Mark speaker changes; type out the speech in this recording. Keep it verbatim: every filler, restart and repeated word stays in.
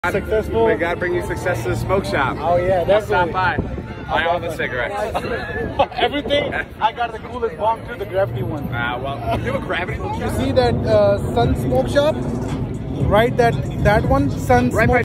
Speaker 1: Successful.
Speaker 2: We gotta bring you success to the smoke shop.
Speaker 1: Oh yeah, that's
Speaker 2: stop by. Buy all the cigarettes.
Speaker 1: Everything. I got the coolest bong too, the Gravity one.
Speaker 2: Ah, uh, well, you have a Gravity one?
Speaker 1: You see that uh, Sun Smoke Shop? Right, that that one, Sun
Speaker 2: right
Speaker 1: Smoke